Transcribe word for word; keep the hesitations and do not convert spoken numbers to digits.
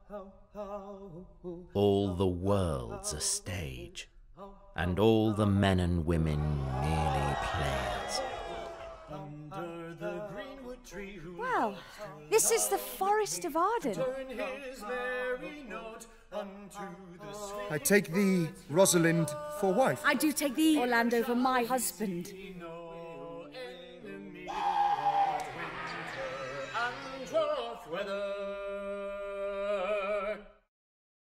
All the world's a stage, and all the men and women merely players. Well, this is the Forest of Arden. I take thee, Rosalind, for wife. I do take thee, Orlando, for my husband. Weather